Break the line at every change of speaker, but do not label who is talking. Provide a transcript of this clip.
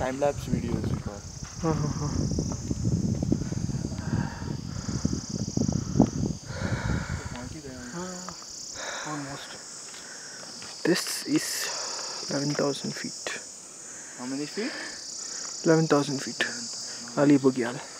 time lapse videos we call.
Almost. This is 11,000 feet.
How many feet?
11,000 feet. Ali Bugyal.